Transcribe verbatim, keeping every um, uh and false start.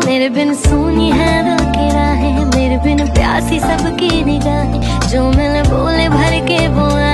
मेरे बिन सुनी है दिल की राहें, मेरे बिन प्यासी सबकी निगाहें, जो मिले बोले भर के वो